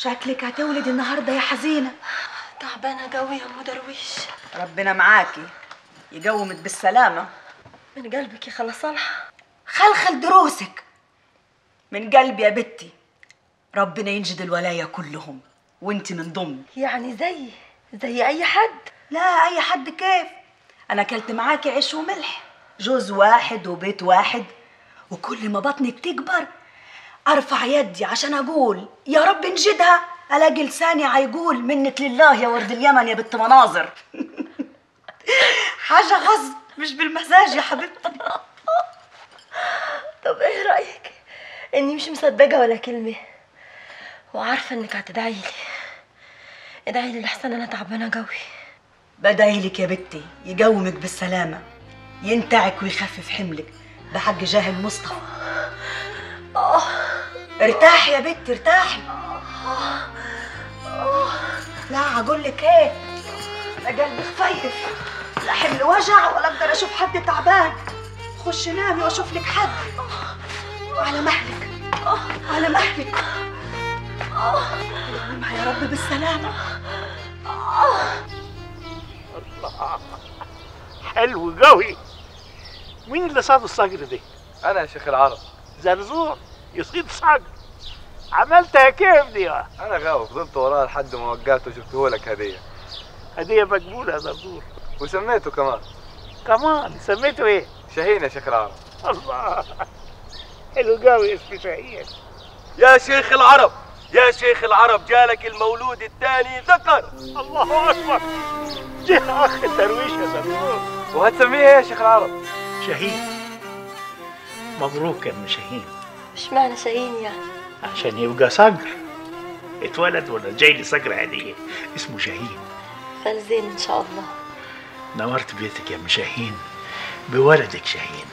شكلك هتولد النهارده يا حزينه. تعبانه قوي يا ام درويش. ربنا معاكي يقومك بالسلامه. من قلبك يا خالة صالحه. خلخل دروسك من قلبي يا بنتي. ربنا ينجد الولايه كلهم وانت من ضمن. يعني زي اي حد؟ لا اي حد كيف؟ انا اكلت معاكي عيش وملح، جوز واحد وبيت واحد، وكل ما بطنك تكبر ارفع يدي عشان اقول يا رب نجدها، الاقي لساني هيقول منك لله يا ورد اليمن يا بنت مناظر. حاجه غصب مش بالمزاج يا حبيبتي. طب ايه رايك اني مش مصدقه ولا كلمه، وعارفه انك هتدعي لي. ادعي لي لحسن انا تعبانه قوي. بدعي لك يا بنتي يقومك بالسلامه، ينتعك ويخفف حملك بحق جاه المصطفى. ارتاحي يا بنتي ارتاحي. لا هقول لك ايه، انا قلبي خفيف، لا حمل وجع ولا اقدر اشوف حد تعبان. خشي نامي واشوف لك حد. على مهلك على مهلك. يقومها يا رب بالسلامه. الله حلو قوي. مين اللي صاد الصقر دي؟ انا يا شيخ العرب. زرزور يصيد صقر، عملتها كيف دي؟ انا غاوي، فضلت وراه لحد ما وقعت وجبته لك هديه. هديه مقبوله يا زرزور. وسميته كمان سميته ايه؟ شاهين يا شيخ العرب. الله حلو قوي اسمه شاهين. يا شيخ العرب يا شيخ العرب، جالك المولود الثاني ذكر. الله اكبر، جه اخ الدرويش يا زرزور. وهتسميه ايه يا شيخ العرب؟ شاهين. مبروك يا ام شاهين. مش معنى شاهين يعني؟ عشان يبقى صقر، اتولد ولا جاي لي صقر عاديه اسمه شاهين. فالزين ان شاء الله. نورت بيتك يا ام شاهين بولدك شاهين.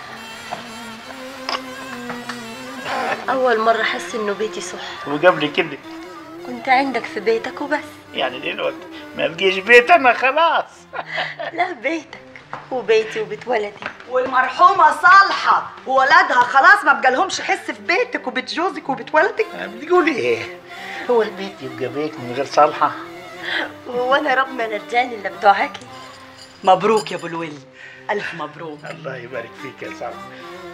اول مره احس انه بيتي صح. وقبل كده كنت عندك في بيتك وبس. يعني دلوقتي ما بقيش بيت انا خلاص. لا بيتك وبيتي وبيت ولدي. والمرحومه صالحه وولادها خلاص ما بقالهمش حس في بيتك وبيت جوزك وبيت ولدك. بتقولي ايه؟ هو البيت يبقى بيت من غير صالحه؟ وانا رب ما نرجعني الا بدعاكي. مبروك يا ابو الولي، الف مبروك. الله يبارك فيك يا صالحه.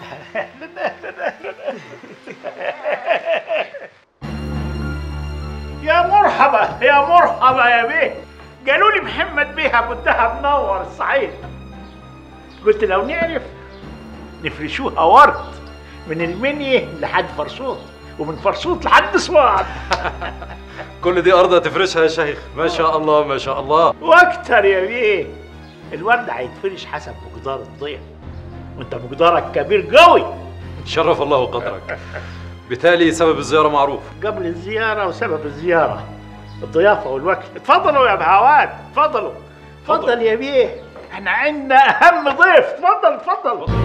يا مرحبا يا مرحبا يا بيه. قالوا لي محمد بيه ابو الدهب منور الصعيد. قلت لو نعرف نفرشوها ورد من المنيه لحد فرسوط، ومن فرسوط لحد اسوان. كل دي أرض تفرشها يا شيخ؟ ما شاء الله ما شاء الله. واكتر يا بيه. الورد هيتفرش حسب مقدار الضيف، وانت مقدارك كبير قوي. شرف الله قدرك. بالتالي سبب الزيارة معروف. قبل الزيارة وسبب الزيارة الضيافة والوكل. اتفضلوا يا بهوات، اتفضلوا. اتفضل يا بيه، احنا عندنا أهم ضيف. اتفضل اتفضل.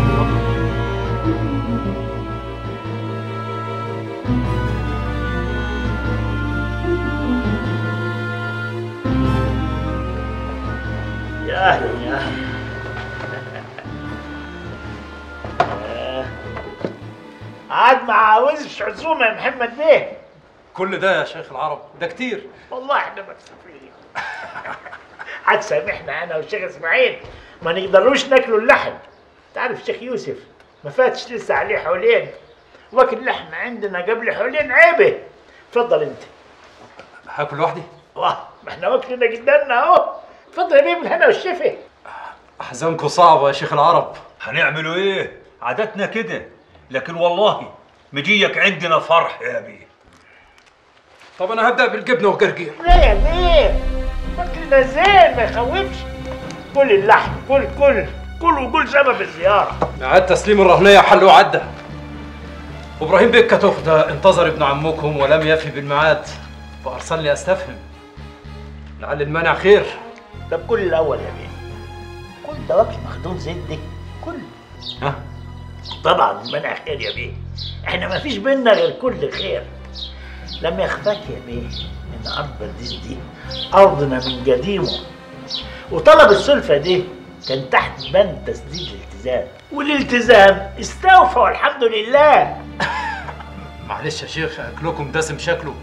يا أهلا يا أهلا. عاد ما عاوزش عزومه يا محمد بيه. كل ده يا شيخ العرب ده كتير. والله احنا مكسوفين. هتسامحنا انا والشيخ اسماعيل ما نقدروش ناكلوا اللحم. تعرف الشيخ يوسف ما فاتش لسه عليه حولين، واكل لحم عندنا قبل حولين عيبه. اتفضل انت. هاكل لوحدي؟ واه ما احنا واكلنا قدامنا اهو. اتفضل يا بيه بالهنا والشفا. احزانكم صعبه يا شيخ العرب. هنعملوا ايه؟ عادتنا كده، لكن والله مجيك عندنا فرح يا بيه. طب انا هبدا بالجبنه والجرجير. لا يا بيه اكلنا زين ما يخوفش. كل اللحم كل وكل سبب الزياره. عاد تسليم الرهنيه حل وعدى. وابراهيم بيه الكتوخ ده انتظر ابن عمكم ولم يفي بالميعاد، فارسلني استفهم لعل المانع خير. طب كل الاول يا بيه، كل ده واكل مخدوم زيت دي كل. ها؟ طبعا المنع خير يا بيه، احنا ما فيش بينا غير كل خير. لم يخفاك يا بيه ان ارض برديس دي ارضنا من قديمه، وطلب السلفه دي كان تحت بند تسديد الالتزام، والالتزام استوفى والحمد لله. معلش يا شيخ اكلكم دسم شكله،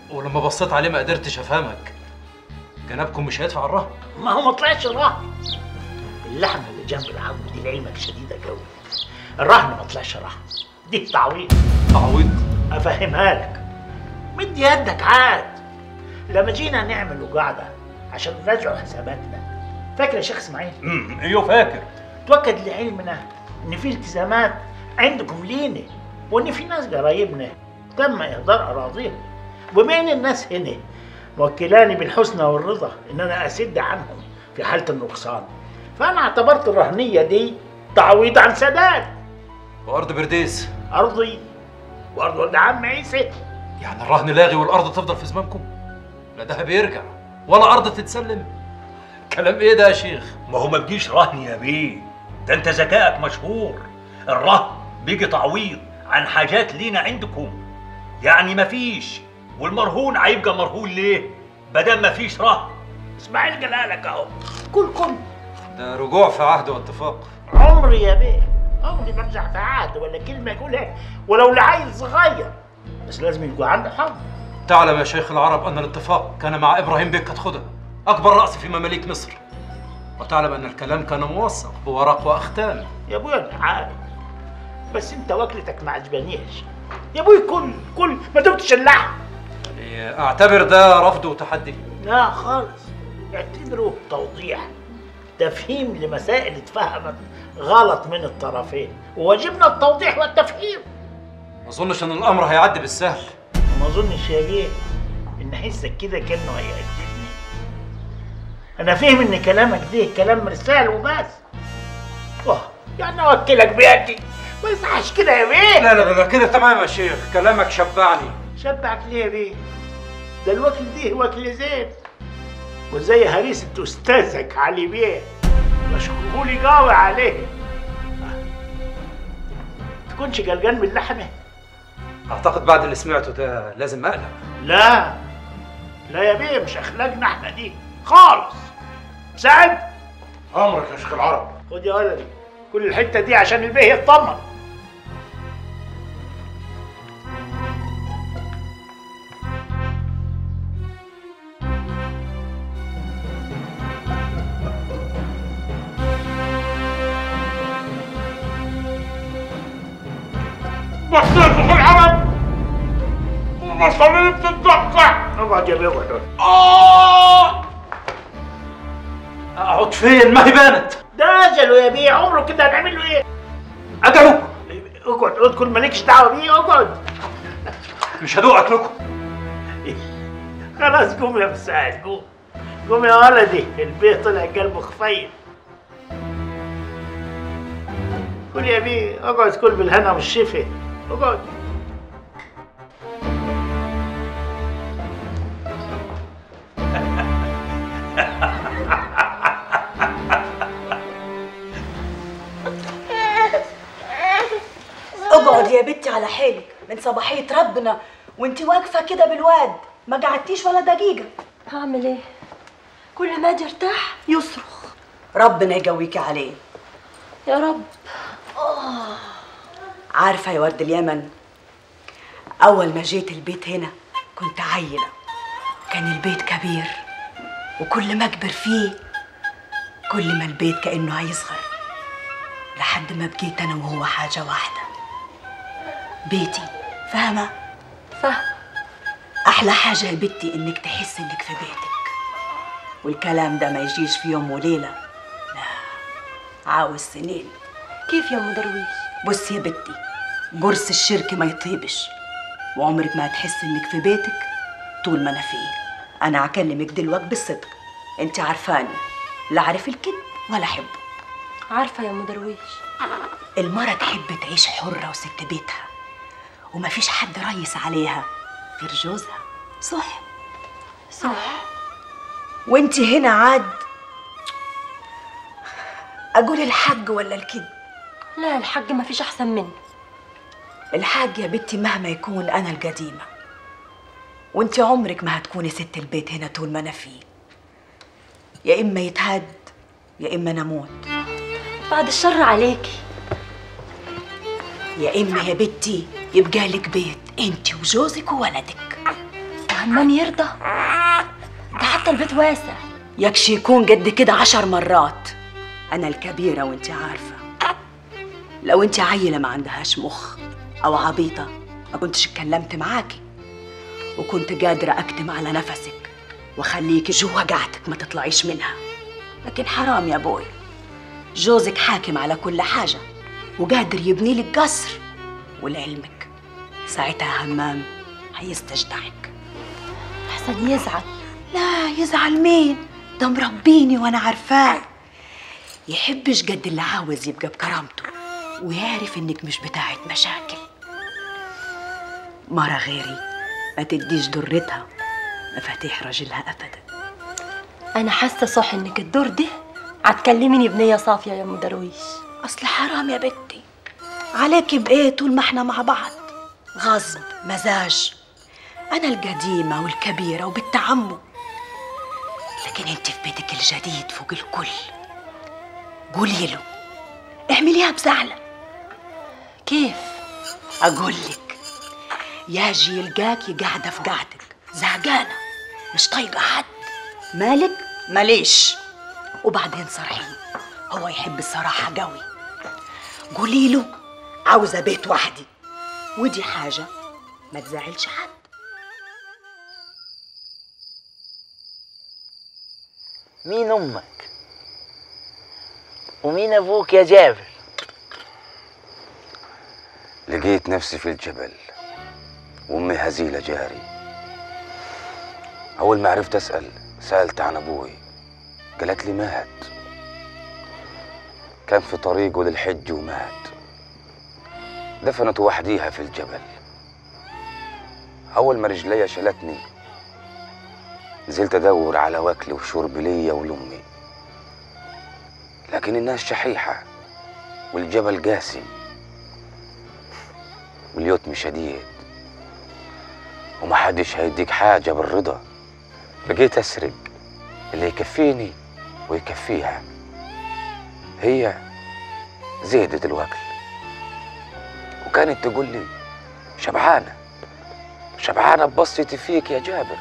ولما بصيت عليه ما قدرتش افهمك. جنابكم مش هيدفع الرهن؟ ما هو ما طلعش رهن. اللحمه اللي جنب العظم دي لعلمك شديده قوي. الرهن ما طلعش رهن، دي تعويض. تعويض؟ افهمها لك. مد يدك عاد. لما جينا نعمل قاعده عشان نراجعوا حساباتنا، فاكر يا شيخ اسماعيل؟ ايوه فاكر. توكد لعلمنا ان في التزامات عندكم لينا، وان في ناس قرايبنا تم اهدار اراضيهم، وبين الناس هنا موكلاني بالحسنى والرضا ان انا اسد عنهم في حاله النقصان. فانا اعتبرت الرهنيه دي تعويض عن سداد. وارض برديس؟ ارضي وارض ولد عم عيسى. يعني الرهن لاغي والارض تفضل في زمامكم؟ لا ده بيرجع ولا ارض تتسلم. كلام ايه ده يا شيخ؟ ما هو ما بيجيش رهن يا بيه، ده انت ذكائك مشهور. الرهن بيجي تعويض عن حاجات لينا عندكم، يعني مفيش. والمرهون هيبقى مرهون ليه؟ بدل مفيش رهن. اسماعيل جلالك اهو. كلكم ده رجوع في عهد واتفاق. عمري يا بيه، عمري برجع في عهد ولا كلمه يقولها ولو لعيل صغير، بس لازم يكون عنده حظ. تعلم يا شيخ العرب ان الاتفاق كان مع ابراهيم بك كتخدة، اكبر راس في مماليك مصر. وتعلم ان الكلام كان موثق بورق واختام. يا ابويا انا عارف، بس انت وكلتك ما عجبانيش يا ابوي. كل ما دقتش اللحم. يعني اعتبر ده رفض وتحدي؟ لا خالص، اعتبره توضيح، تفهيم لمسائل اتفهمت غلط من الطرفين، وواجبنا التوضيح والتفهيم. ما اظنش ان الامر هيعدي بالسهل. ما اظنش يا بيه ان حسك كده كانه هيقدمني. انا فاهم ان كلامك ده كلام مرسال وبس. يعني اوكلك بيدي ما يصحش كده يا بيه. لا كده تمام يا شيخ، كلامك شبعني. شبعك ليه يا بيه؟ ده الوكل ده وكل زين، وزي هريسة استاذك علي بيه مشكورهولي قوي عليه. تكونش قلقان من اللحمه؟ اعتقد بعد اللي سمعته ده لازم اقلق. لا يا بيه، مش اخلاقنا احنا دي خالص. سعد امرك يا شيخ العرب. خد يا ولدي كل الحته دي عشان البيه يطمن. بصيت في العرب ومصاريف تتقطع. اقعد يا بيه اقعد. اقعد فين؟ ما هي بانت. ده اجله يا بيه، عمره كده هنعمل له ايه؟ اجله؟ اقعد كل مالكش دعوه بيه، اقعد. مش هدوق اكلكم. خلاص قوم يا مساعد، قوم يا ولدي، البيه طلع قلبه خفيف. كل يا بيه، اقعد كل بالهنا والشفا، اقعد. اقعد يا بنتي على حيلك من صباحية ربنا وانت واقفة كده بالواد، ما قعدتيش ولا دقيقة. هعمل ايه؟ كل ما اجي ارتاح يصرخ. ربنا يقويكي عليه يا رب. عارفة يا ورد اليمن، أول ما جيت البيت هنا كنت عيلة، كان البيت كبير، وكل ما أكبر فيه كل ما البيت كأنه هيصغر، لحد ما بقيت أنا وهو حاجة واحدة، بيتي. فاهمة؟ فاهمة. أحلى حاجة يا بنتي إنك تحسي إنك في بيتك، والكلام ده ما يجيش في يوم وليلة، لا، عاوز سنين. كيف يا ام درويش؟ بصي يا بنتي، قرص الشرك ما يطيبش، وعمرك ما هتحسي إنك في بيتك طول ما أنا فيه. أنا هكلمك دلوقتي بالصدق، أنت عارفاني، لا أعرف الكذب ولا أحبه. عارفة يا ام درويش. المرة تحب تعيش حرة وست بيتها، ومفيش حد ريس عليها غير جوزها، صح؟ صح. وانتي هنا عاد اقول الحق ولا الكذب؟ لا، الحاج ما فيش احسن منه. الحاج يا بنتي مهما يكون انا القديمة، وانتي عمرك ما هتكوني ست البيت هنا طول ما انا فيه، يا اما يتهد يا اما نموت. بعد الشر عليكي. يا اما يا بنتي يبقى لك بيت انتي وجوزك وولدك، الحمام يرضى؟ ده حتى البيت واسع. يكشي يكون قد كده 10 مرات. أنا الكبيرة وانت عارفة. لو انت عيلة ما عندهاش مخ أو عبيطة ما كنتش اتكلمت معاكي، وكنت قادرة أكتم على نفسك وخليكي جوا قاعتك ما تطلعيش منها. لكن حرام يا بوي، جوزك حاكم على كل حاجة وقادر يبني لك قصر، ولعلمك ساعتها همام هيستجدعك. أحسن يزعل. لا يزعل مين؟ ده مربيني وانا عارفاه. يحبش قد اللي عاوز يبقى بكرامته ويعرف انك مش بتاعت مشاكل. مرة غيري ما تديش درتها مفاتيح راجلها ابدا. أنا حاسة صح إنك الدور ده هتكلميني بنية صافية يا أم درويش. اصل حرام يا بنتي عليكي بايه طول ما احنا مع بعض؟ غصب مزاج. انا القديمة والكبيرة وبنت عمه، لكن انت في بيتك الجديد فوق الكل. قولي له اعمليها بزعلة. كيف؟ اقول لك ياجي يلقاكي قاعدة في قاعدك زعجانة مش طايقة حد، مالك ماليش، وبعدين صرحيه. هو يحب الصراحة قوي. قولي له عاوزة بيت وحدي، ودي حاجة ما تزعلش حد. مين أمك؟ ومين أبوك يا جابر؟ لقيت نفسي في الجبل وأمي هزيلة جاري. أول ما عرفت أسأل سألت عن أبوي، قالت لي مات، كان في طريقه للحج ومات. دفنته وحديها في الجبل. أول ما رجليا شلتني نزلت أدور على وكل وشرب ليا ولأمي، لكن الناس شحيحة والجبل قاسي واليتم شديد ومحدش هيديك حاجة بالرضا. بقيت أسرق اللي يكفيني ويكفيها. هي زهدت الوكل وكانت تقول لي شبعانة شبعانة ببصتي فيك يا جابر.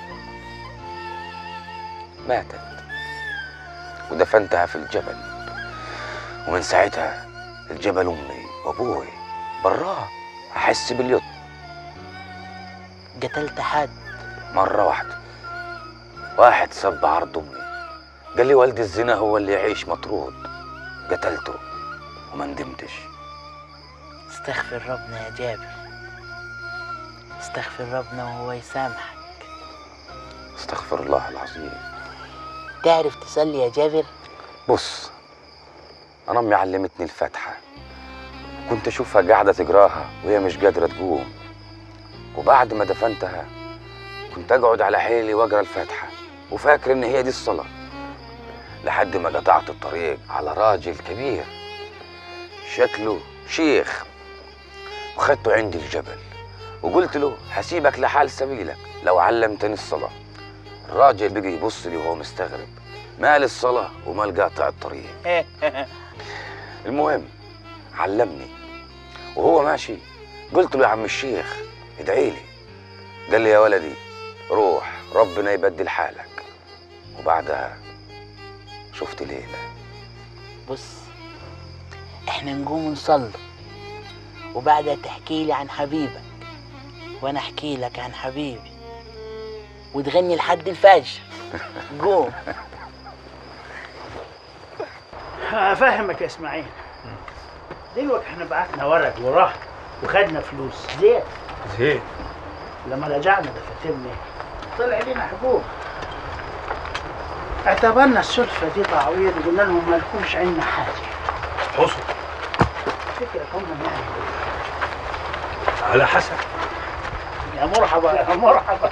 ماتت ودفنتها في الجبل، ومن ساعتها الجبل أمي وأبوي براه أحس باليتم. قتلت حد؟ مرة واحدة، واحد سب عرض أمي قال لي والدي الزنا هو اللي يعيش مطرود. قتلته وما ندمتش. استغفر ربنا يا جابر، استغفر ربنا وهو يسامحك. استغفر الله العظيم. تعرف تصلي يا جابر؟ بص، أنا أمي علمتني الفاتحة، كنت أشوفها قاعدة تقراها وهي مش قادرة تقوم، وبعد ما دفنتها كنت أقعد على حيلي وأقرأ الفاتحة وفاكر إن هي دي الصلاة، لحد ما قطعت الطريق على راجل كبير شكله شيخ، وخدته عندي الجبل وقلت له هسيبك لحال سبيلك لو علمتني الصلاة. الراجل بقي يبص لي وهو مستغرب، مال الصلاة ومال قاطع الطريق. المهم علمني، وهو ماشي قلت له يا عم الشيخ ادعي لي. قال لي يا ولدي روح ربنا يبدل حالك. وبعدها شفت ليلة. بص، احنا نقوم نصلي وبعدها تحكي لي عن حبيبك وانا احكي لك عن حبيبي وتغني لحد الفجر. قوم. افهمك يا اسماعيل، دلوقتي احنا بعتنا ورق وراه وخدنا فلوس زين. لما رجعنا دفاترنا طلع لنا حقوق، اعتبرنا السلفة دي تعويض وقلنا لهم ما لكمش عندنا حاجة. حصل فكرة هم يعني على حسب. يا مرحبا يا مرحبا.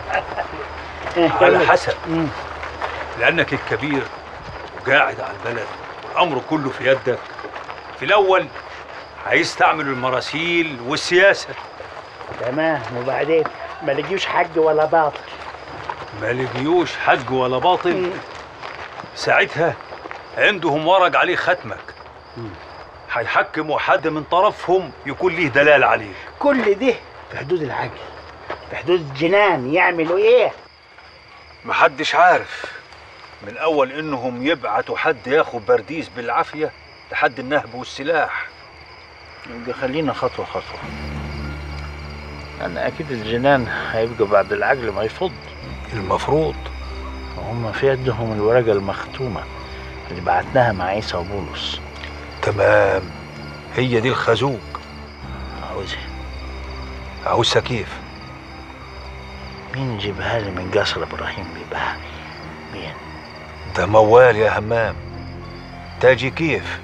على حسب، لأنك الكبير وقاعد على البلد والأمر كله في يدك. في الأول هيستعمل المراسيل والسياسة. تمام، وبعدين ما لقيوش حق ولا باطل. ما لقيوش حق ولا باطل، ساعتها عندهم ورق عليه ختمك، هيحكموا حد من طرفهم يكون ليه دلال عليك. كل ده في حدود العقل، في حدود الجنان يعملوا ايه؟ محدش عارف، من اول انهم يبعتوا حد ياخد برديس بالعافيه لحد النهب والسلاح. يبقى خلينا خطوه خطوه. انا اكيد الجنان هيبقى بعد العقل ما يفض. المفروض هم في يدهم الورقه المختومه اللي بعتناها مع عيسى وبولس. تمام، هي دي الخازوق. عاوزها. عاوزها كيف؟ مين يجيبها لي من قصر ابراهيم بيبقى؟ مين؟ ده موال يا همام. تاجي كيف؟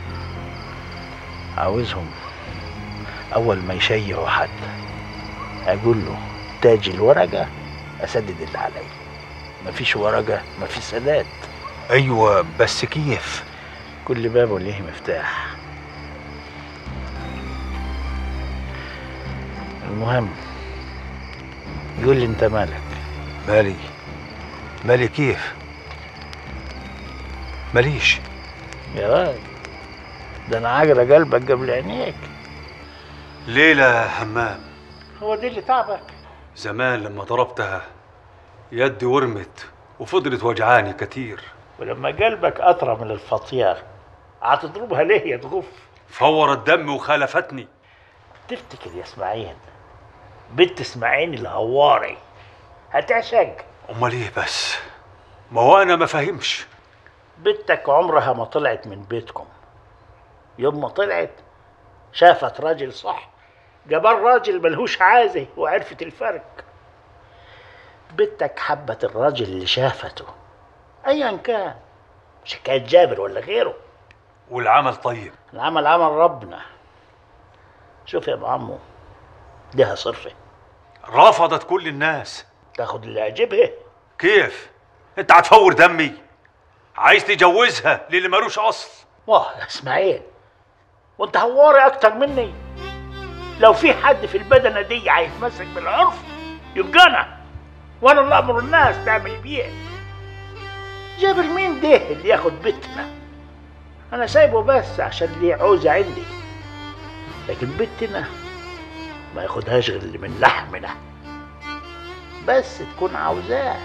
عاوزهم اول ما يشيعوا حد اقول له تاجي الورقه اسدد اللي علي. مفيش ورقه مفيش سداد. ايوه بس كيف؟ كل باب وليه مفتاح. المهم يقول لي انت مالك؟ مالي كيف؟ ماليش يا راجل، ده انا عاجل قلبك قبل عينيك. ليلة يا همام. هو دي اللي تعبك؟ زمان لما ضربتها يدي ورمت وفضلت وجعاني كتير. ولما قلبك أطرى من الفطيار هتضربها ليه يا تغف؟ فورت دمي وخالفتني. تفتكر يا اسماعيل بنت اسماعيل الهواري هتعشق؟ امال ايه بس؟ ما هو انا ما فهمش. بنتك عمرها ما طلعت من بيتكم. يوم ما طلعت شافت راجل صح، جبال راجل ملهوش عازه وعرفت الفرق. بنتك حبت الراجل اللي شافته ايا كان، مش حكايه جابر ولا غيره. والعمل طيب؟ العمل عمل ربنا. شوف يا ابو عمو، ديها صرفه. رفضت كل الناس. تاخد اللي يعجبها. كيف؟ انت هتفور دمي؟ عايز تجوزها للي مالوش اصل؟ واه يا اسماعيل، وانت هواري اكتر مني. لو في حد في البدنه دي هيتمسك بالعرف يبقى انا، وانا اللي امر الناس تعمل بيه. جابر مين ده اللي ياخد بيتنا؟ انا سايبه بس عشان ليه عوزه عندي، لكن بيتنا ما ياخدهاش غير اللي من لحمنا بس تكون عاوزاه.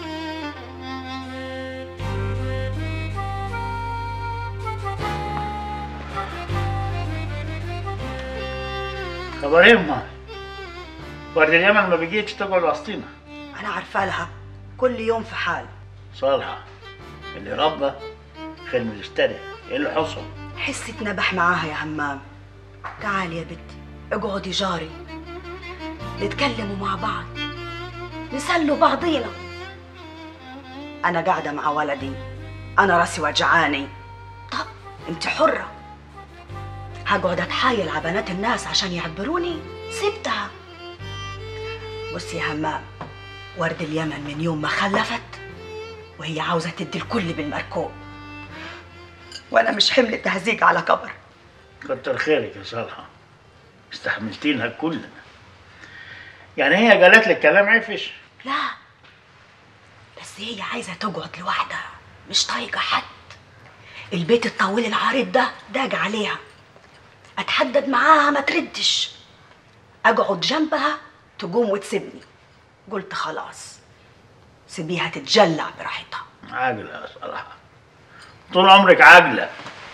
خبر يما ورد اليمن ما بيجيتش تقعد وسطينا. انا عارفه لها كل يوم في حال. صالحه اللي ربى خير من اللي اشترى. ايه اللي حصل؟ حسي اتنبح معاها يا همام. تعالي يا بنتي اقعدي جاري، نتكلموا مع بعض نسلوا بعضينا. انا قاعده مع ولدي، انا راسي وجعاني. طب انت حره. هقعد اتحايل على بنات الناس عشان يعبروني؟ سبتها. بصي يا همام، ورد اليمن من يوم ما خلفت وهي عاوزه تدي الكل بالمركوب، وانا مش حمل تهزيق على كبر. كتر خيرك يا صالحه، استحملتينها كلنا. يعني هي قالت لك كلام عفش؟ لا، بس هي عايزه تقعد لوحدها، مش طايقه حد. البيت الطويل العريض ده داج عليها. اتحدد معاها ما تردش، اقعد جنبها تقوم وتسيبني. قلت خلاص سيبيها تتجلع براحتها. عاقله يا صالحه، طول عمرك عاقله.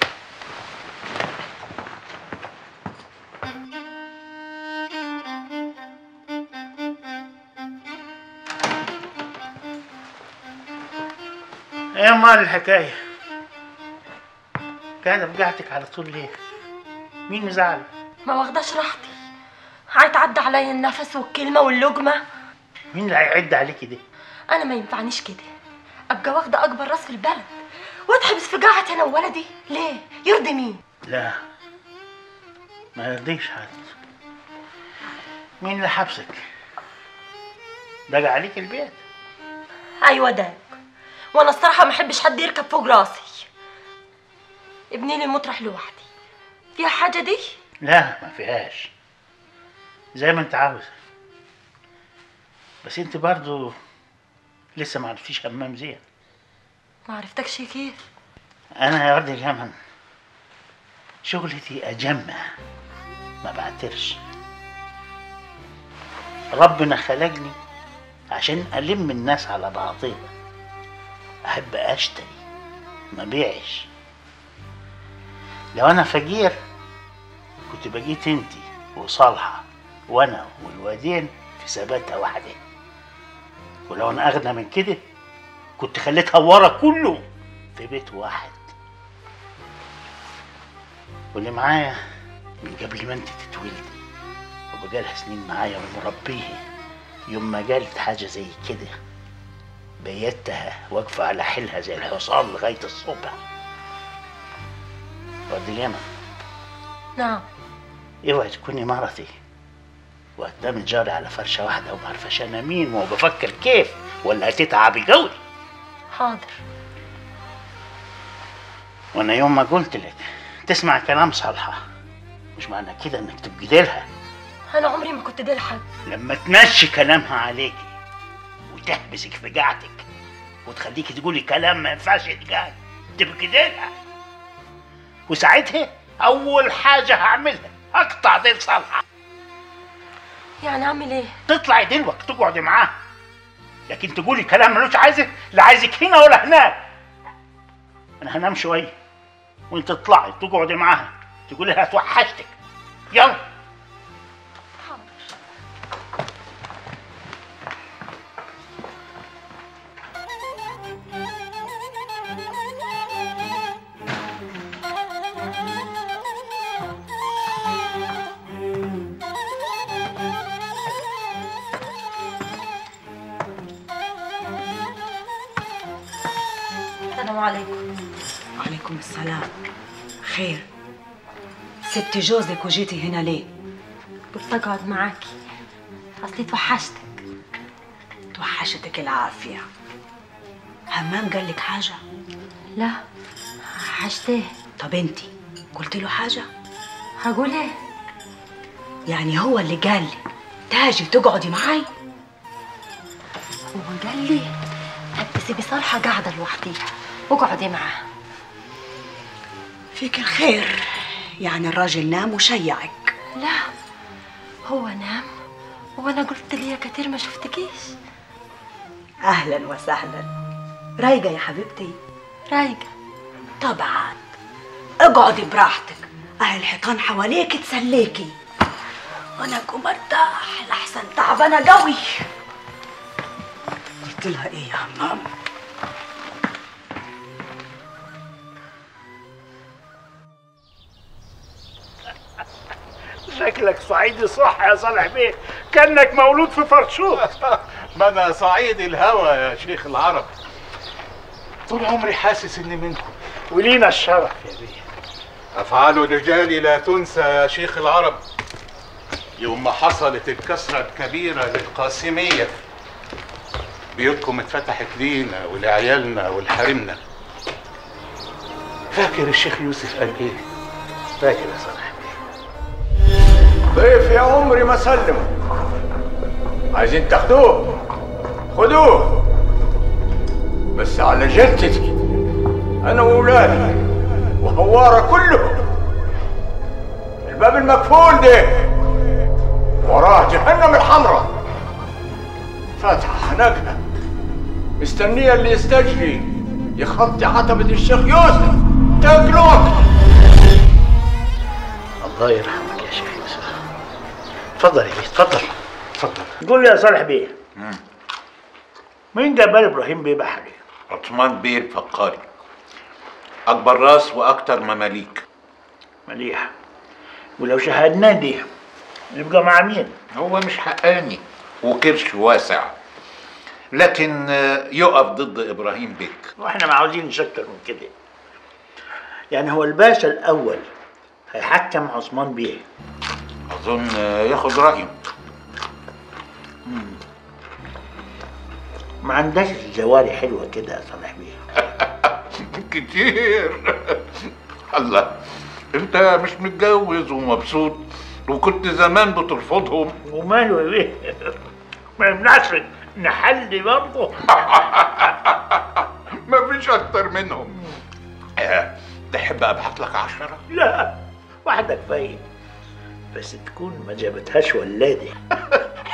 ايه مال الحكايه؟ قاعده بقعتك على طول ليه؟ مين مزعل؟ ما واخداش راحتي، هيتعدى عليا النفس والكلمه واللقمه. مين اللي هيعد عليكي دي؟ انا ما ينفعنيش كده، ابقى واخده اكبر راس في البلد واتحبس في قاعتي انا وولدي. ليه؟ يرضي مين؟ لا ما يرضيش حد. مين اللي حبسك؟ دق عليك البيت؟ ايوه داق، وانا الصراحه ما احبش حد يركب فوق راسي. ابني لي مطرح لوحدي، فيها حاجه دي؟ لا ما فيهاش، زي ما انت عاوزه. بس انت برضو لسه ما عرفتيش همام زين. ما عرفتكش كيف؟ انا يا ورد اليمن شغلتي اجمع ما بعترش. ربنا خلقني عشان ألم الناس على بعضها. أحب أشتري ما بيعش. لو أنا فقير كنت بقيت انتي وصالحة وأنا والوادين في ثباتة واحدة، ولو أنا أغنى من كده كنت خليتها ورا كله في بيت واحد. واللي معايا من قبل ما انت تتولدي وبقالها سنين معايا ومربيه، يوم ما قالت حاجة زي كده بيتها واقفة على حيلها زي الحصان لغاية الصبح. وديانا نعم. اوعي تكوني مرتي وقدام جاري على فرشة واحدة وما عارفاش انا مين وبفكر كيف، ولا هتتعبي قوي. حاضر. وانا يوم ما قلت لك تسمع كلام صالحة مش معنى كده انك تبقي ديلها. انا عمري ما كنت ديل حد. لما تمشي كلامها عليكي وتحبسك في قاعتك وتخليكي تقولي كلام ما ينفعش يتقال تبقي ديلها، وساعتها اول حاجة هعملها اقطع ديل صالحة. يعني اعمل ايه؟ تطلعي دلوقتي تقعدي معاه، لكن تقولي كلام ملوش عايزك، لا عايزك هنا ولا هناك. انا هنام شويه وانت تطلعي تقعدي معاها تقولي لها توحشتك. يلا. السلام عليكم. وعليكم السلام. خير؟ سبتي جوزك وجيتي هنا ليه؟ قلت اقعد معاكي اصلي توحشتك. توحشتك العافية. همام قال لك حاجة؟ لا وحشتيه. طب انتي قلت له حاجة؟ هقول ايه؟ يعني هو اللي قال لك تاجي تقعدي معاي؟ هو قال لي تسيبي صالحة قاعدة لوحديها واقعدي معاها. فيك الخير، يعني الراجل نام وشيعك؟ لا هو نام وانا قلت لي يا كتير ما شفتكيش. اهلا وسهلا. رايقة يا حبيبتي؟ رايقة طبعا. اقعدي براحتك، اهل الحيطان حواليك تسليكي وانا اقوم ارتاح لحسن تعبانة قوي. قلت لها ايه يا همام؟ شكلك صعيدي صح يا صالح بيه، كأنك مولود في فرشوط. ما انا صعيد الهوى يا شيخ العرب، طول عمري حاسس اني منكم. ولينا الشرف يا بيه. افعال الرجال لا تنسى يا شيخ العرب. يوم ما حصلت الكسرة الكبيرة للقاسمية بيوتكم اتفتحت لينا ولعيالنا ولحرمنا. فاكر الشيخ يوسف قال ايه؟ فاكر يا صالح بيه. ضيف يا عمري ما سلم، عايزين تاخدوه خدوه، بس على جدتي انا واولادي وهواره كله. الباب المقفول ده وراه جهنم الحمراء فاتحه هناك مستنيه اللي يستجري يخطي عتبه الشيخ يوسف تاكلوك. الله يرحمك يا شيخ يوسف. اتفضل يا بيه، اتفضل اتفضل. قول لي يا صالح بيه، مين جبال ابراهيم بيه بحري؟ عثمان بيه الفقاري، اكبر راس واكتر مماليك. مليح. ولو شاهدناه دي يبقى مع مين؟ هو مش حقاني وكرش واسع، لكن يقف ضد ابراهيم بيك. واحنا ما عاوزين نشكر من كده. يعني هو الباشا الاول هيحكم عثمان بيه؟ اظن ياخد رايه. ما عندهاش جواري حلوه كده يا صالح بيه؟ كتير. الله، انت مش متجوز ومبسوط وكنت زمان بترفضهم. وماله يا بيه؟ ما يمنعش نحلي برضه. مفيش اكتر منهم. تحب ابعت لك 10؟ لا، واحدة كفاية، بس تكون ما جابتهاش ولادي.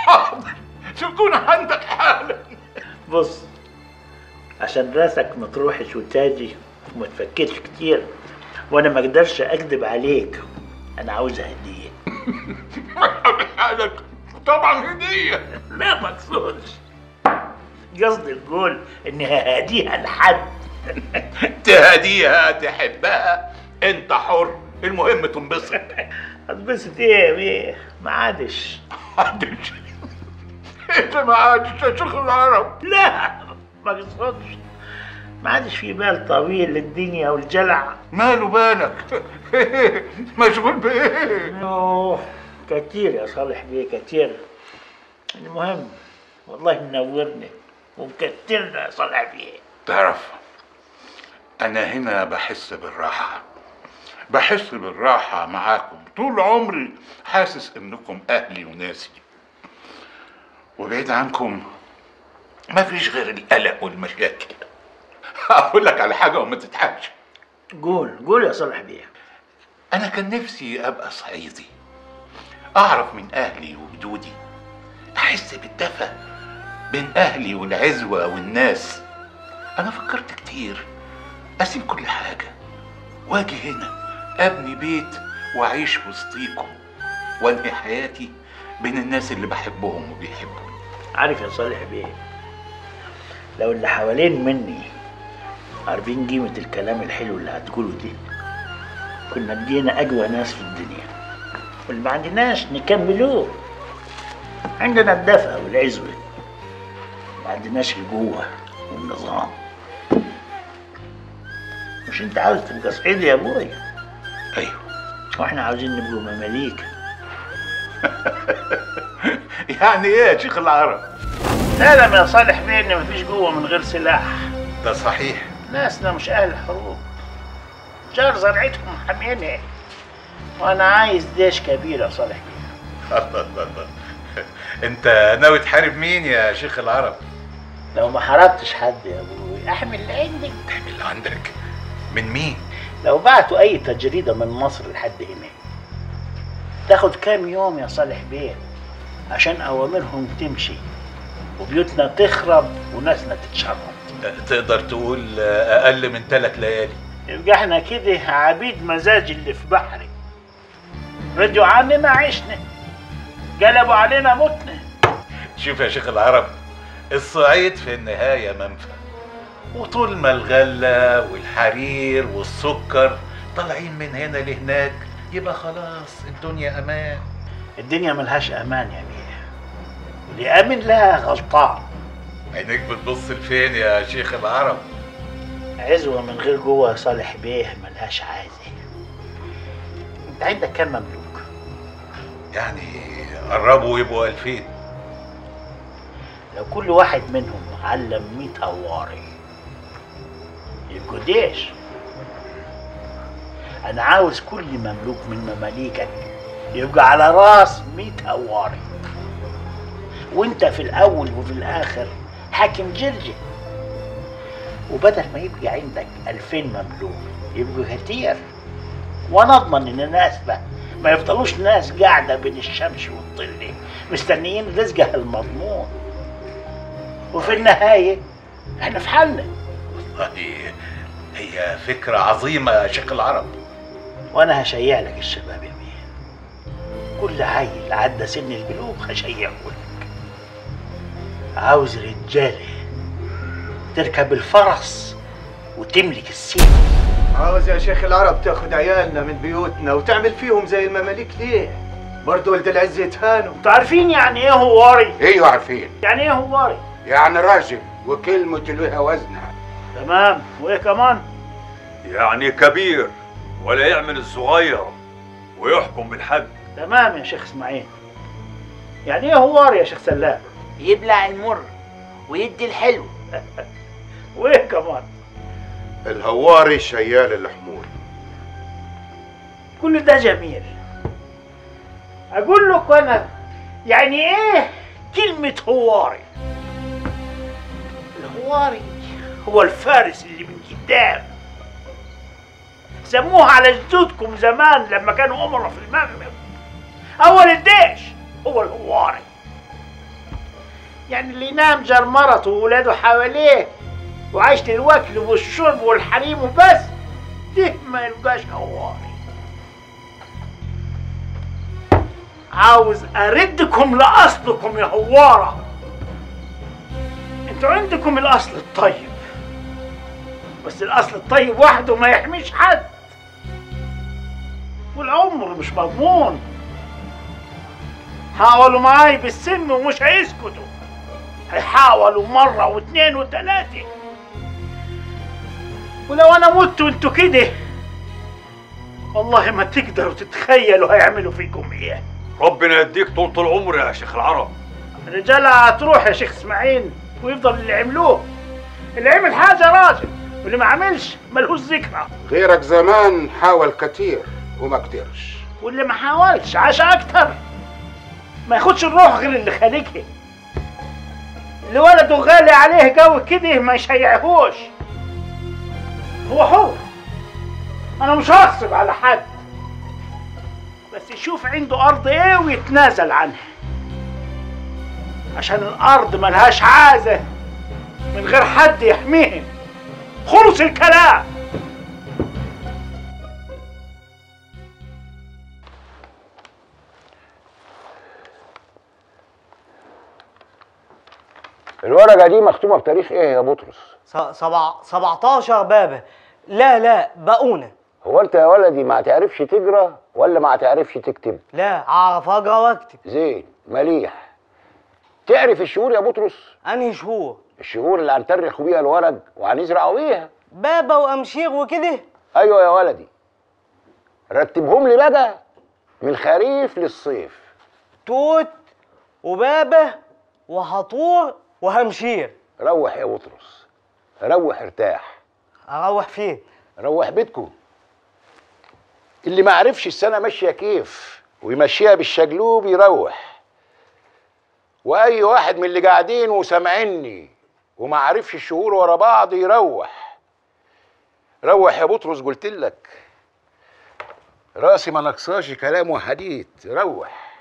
حاضر، تكون عندك حالا. بص، عشان راسك ما تروحش وتاجي وما تفكرش كتير، وانا ما اقدرش اكذب عليك، انا عاوز هديه. حالك طبعا هديه. لا ما اقصدش، قصدي القول اني ههديها لحد. تهديها تحبها انت حر، المهم تنبسط. هتبسط ايه يا بيه؟ ما عادش. عادش؟ انت ما عادش يا شيخ العرب؟ لا ما اقصدش، ما عادش في بال طويل للدنيا والجلع. ماله بالك؟ مشغول بايه؟ اوه كتير يا صالح بيه كتير. المهم والله منورني ومكترنا يا صالح بيه. تعرف انا هنا بحس بالراحه، بحس بالراحه معاكم. طول عمري حاسس انكم اهلي وناسي، وبعيد عنكم ما فيش غير القلق والمشاكل. اقول لك على حاجه وما تضحكش. قول يا صالح بيه. انا كان نفسي ابقى صعيدي، اعرف من اهلي وجدودي، احس بالدفى بين اهلي والعزوه والناس. انا فكرت كتير اسيب كل حاجه واجي هنا ابني بيت واعيش وسطيكم وانهي حياتي بين الناس اللي بحبهم وبيحبوني. عارف يا صالح بيه، لو اللي حوالين مني عارفين قيمة الكلام الحلو اللي هتقوله دي، كنا بدينا أقوى ناس في الدنيا، واللي ما عندناش نكملوه. عندنا الدفء والعزوة، ما عندناش القوة والنظام. مش انت عاوز تبقى صعيدي يا ابوي؟ ايوه. واحنا عاوزين نبقوا مماليك. يعني ايه يا شيخ العرب؟ تعلم يا صالح بيه ان مفيش قوة من غير سلاح. ده صحيح. ناسنا مش اهل حروب، جار زرعتهم حامينها، وانا عايز جيش كبير يا صالح بيه. الله الله الله، انت ناوي تحارب مين يا شيخ العرب؟ لو ما حاربتش حد يا ابوي احمل اللي عندك. احمل اللي عندك؟ من مين؟ لو بعتوا اي تجريدة من مصر لحد هنا تاخد كام يوم يا صالح بيه عشان اوامرهم تمشي وبيوتنا تخرب وناسنا تتشرب. تقدر تقول اقل من 3 ليالي. يبقى احنا كده عبيد مزاج اللي في بحري، ردوا عننا عشنا، قلبوا علينا متنا. شوف يا شيخ العرب، الصعيد في النهاية منفى، وطول ما الغلة والحرير والسكر طالعين من هنا لهناك يبقى خلاص الدنيا امان. الدنيا ملهاش امان يا بيه، اللي امن لها غلطان. عينيك بتبص لفين يا شيخ العرب؟ عزوة من غير جوه يا صالح بيه ملهاش عازة. انت عندك كام مملوك؟ يعني قربوا يبقوا 2000. لو كل واحد منهم علم 100 هواري يبقوا جيش. انا عاوز كل مملوك من مماليكك يبقى على راس 100 هواري، وانت في الاول وفي الاخر حاكم جرجة. وبدل ما يبقى عندك 2000 مملوك يبقوا كتير، وانا اضمن ان الناس بقى ما يفضلوش ناس قاعده بين الشمس والظل مستنيين رزقها المضمون، وفي النهايه احنا في حالنا. والله هي فكره عظيمه يا شيخ العرب، وانا هشيع لك الشباب يا بيه. كل عيل عدى سن البلوغ هشيعه لك. عاوز رجاله تركب الفرس وتملك السيف. عاوز يا شيخ العرب تاخد عيالنا من بيوتنا وتعمل فيهم زي المماليك ليه؟ برضه ولد العز يتهانوا. انتوا عارفين يعني ايه هواري؟ ايوه عارفين. يعني ايه هواري؟ يعني راجل وكلمة لها وزنها. تمام، وايه كمان؟ يعني كبير ولا يعمل الصغير ويحكم بالحق. تمام يا شيخ اسماعيل. يعني ايه هواري يا شيخ سلام؟ يبلع المر ويدي الحلو. وايه كمان؟ الهواري شيال الحمول. كل ده جميل. اقول لك انا يعني ايه كلمة هواري؟ الهواري هو الفارس اللي من قدام. سموها على جدودكم زمان لما كانوا امراء في المغرب. اول الجيش هو الهواري. يعني اللي ينام جار مرته وولاده حواليه وعايش للوكل والشرب والحريم وبس، ده ما يبقاش هواري. عاوز اردكم لاصلكم يا هواره. انتوا عندكم الاصل الطيب، بس الاصل الطيب وحده ما يحميش حد، والعمر مش مضمون. حاولوا معاي بالسم ومش هيسكتوا، هيحاولوا مرة واثنين وثلاثة، ولو انا مت وانتوا كده والله ما تقدروا تتخيلوا هيعملوا فيكم ايه. ربنا يديك طول العمر يا شيخ العرب. الرجالة هتروح يا شيخ اسماعيل ويفضل اللي عملوه. اللي عمل حاجة راجل، واللي ما عملش ملهوش ذكرى. غيرك زمان حاول كتير وما قدرش، واللي ما حاولش عاش اكتر. ما ياخدش الروح غير اللي خالقها. اللي ولده غالي عليه جو كده ما يشيعهوش. هو حر، انا مش هغصب على حد، بس يشوف عنده ارض ايه ويتنازل عنها، عشان الارض ملهاش عازة من غير حد يحميها. خلص الكلام. الورقة دي مختومة بتاريخ ايه يا بطرس؟ 17 بابا. لا بقونة. هو انت يا ولدي ما تعرفش تقرا ولا ما تعرفش تكتب؟ لا اعرف اقرا واكتب. زين مليح. تعرف الشهور يا بطرس؟ انهي شهور؟ الشهور اللي هنترخوا بيها الورق وهنزرعوا بيها بابا وامشير وكده. ايوه يا ولدي، رتبهم لي بقى من خريف للصيف. توت وبابا وهطور وهمشير. روح يا بطرس، روح ارتاح. اروح فين؟ روح بيتكم. اللي ما عرفش السنه ماشيه كيف ويمشيها بالشجلوب يروح، واي واحد من اللي قاعدين وسامعيني وما عرفش الشهور ورا بعض يروح. روح يا بطرس، قلت لك راسي ما نقصاش كلام وحديث. روح.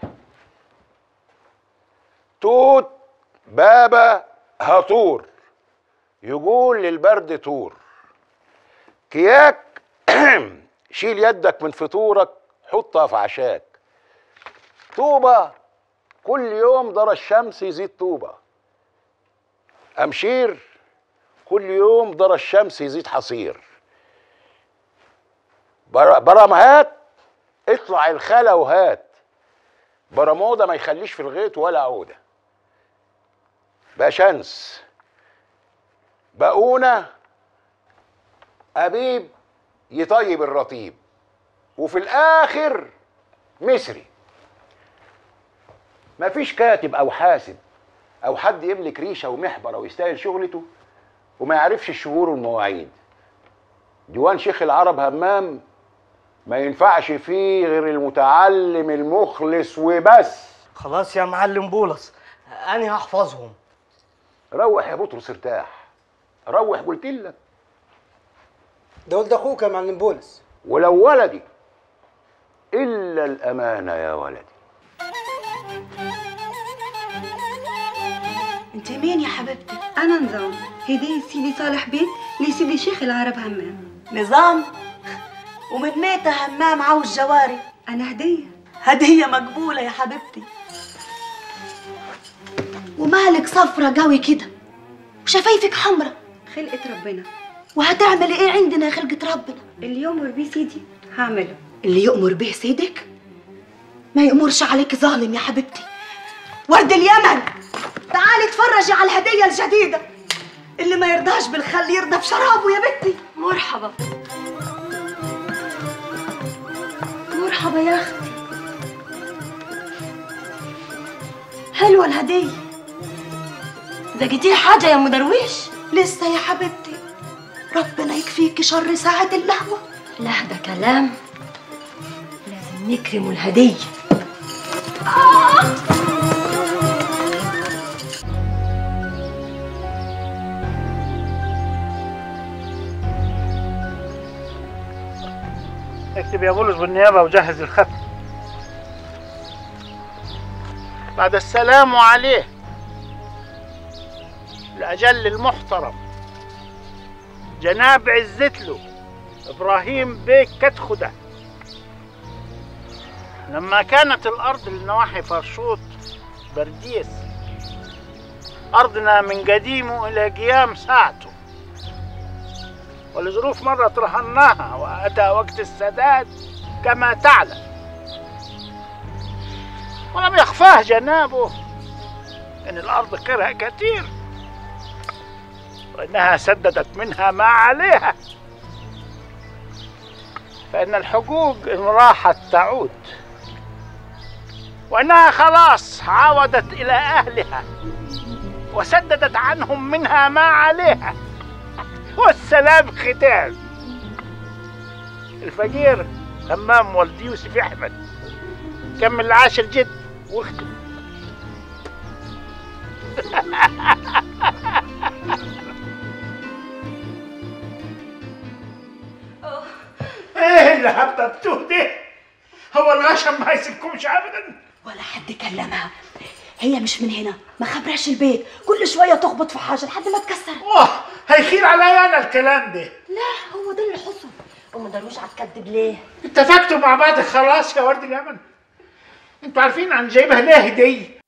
توت بابا هطور، يقول للبرد طور. كياك شيل يدك من فطورك حطها في عشاك. طوبة كل يوم درى الشمس يزيد طوبة. أمشير كل يوم درى الشمس يزيد حصير. برمهات اطلع الخلا وهات. برموده ما يخليش في الغيط ولا عوده. باشنس بقونه أبيب يطيب الرطيب، وفي الآخر مصري. مفيش كاتب أو حاسب أو حد يملك ريشة ومحبرة ويستاهل شغلته وما يعرفش الشهور والمواعيد. ديوان شيخ العرب همام ما ينفعش فيه غير المتعلم المخلص وبس. خلاص يا معلم بولس، أنا هحفظهم. روح يا بطرس ارتاح. روح قلت لك. ده ولد اخوك يا معلم بولس. ولو ولدي الا الامانه يا ولدي. انت مين يا حبيبتي؟ انا نظام، هدية سيدي صالح بيت لسيدي شيخ العرب همام. نظام؟ ومن ميتة همام عاوز جواري؟ انا هدية. هدية مقبولة يا حبيبتي. ومالك صفرة قوي كده وشفايفك حمرة؟ خلقة ربنا. وهتعملي ايه عندنا يا خلقة ربنا؟ اللي يؤمر بيه سيدي هعمله. اللي يؤمر به سيدك ما يأمرش عليك ظالم يا حبيبتي. ورد اليمن، تعالي اتفرجي على الهدية الجديدة. اللي ما يرضاش بالخل يرضى بشرابه يا بنتي. مرحبا مرحبا يا اختي. حلوة الهدية. لقيتيه حاجة يا ام درويش؟ لسه يا حبيبتي. ربنا يكفيكي شر ساعة اللهوة. لا ده كلام، لازم نكرم الهدية. اكتب يا بولس بالنيابة وجهز الختم. بعد السلام عليه. الأجل المحترم جناب عزتله إبراهيم بيك كتخدة، لما كانت الأرض لنواحي فرشوط برديس أرضنا من قديمه إلى قيام ساعته، والظروف مرة رهناها وأتى وقت السداد كما تعلم، ولم يخفاه جنابه إن الأرض كرها كثير وإنها سددت منها ما عليها، فإن الحقوق إن راحت تعود، وإنها خلاص عاودت إلى أهلها وسددت عنهم منها ما عليها، والسلام ختام. الفقير همام ولد يوسف أحمد كمل العاشر جد واختم. ايه اللي حببتوه ده؟ هو الغشم ما يسيبكمش ابدا؟ ولا حد كلمها، هي مش من هنا، ما خبرهاش البيت، كل شويه تخبط في حاجه لحد ما تكسر. هيخير عليا انا الكلام ده. لا هو ده اللي حصل. ام درويش هتكدب ليه؟ اتفقتوا مع بعض خلاص يا ورد اليمن؟ انتوا عارفين عن جايبها ليه هديه؟